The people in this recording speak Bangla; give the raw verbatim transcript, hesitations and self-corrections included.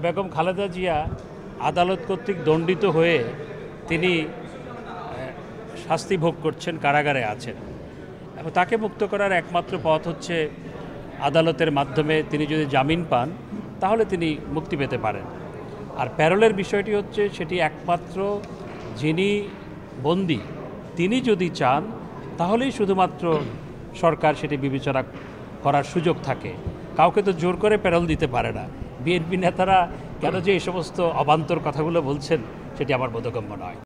বেগম খালেদা জিয়া আদালত কর্তৃক দণ্ডিত হয়ে তিনি শাস্তি ভোগ করছেন, কারাগারে আছেন এবং তাকে মুক্ত করার একমাত্র পথ হচ্ছে আদালতের মাধ্যমে। তিনি যদি জামিন পান তাহলে তিনি মুক্তি পেতে পারেন। আর প্যারোলের বিষয়টি হচ্ছে সেটি একমাত্র যিনি বন্দী তিনি যদি চান তাহলেই শুধুমাত্র সরকার সেটি বিবেচনা করার সুযোগ থাকে। কাউকে তো জোর করে প্যারোল দিতে পারে না। বিএনপি নেতারা কেন যে এই সমস্ত অবান্তর কথাগুলো বলছেন সেটি আমার বোধগম্য নয়।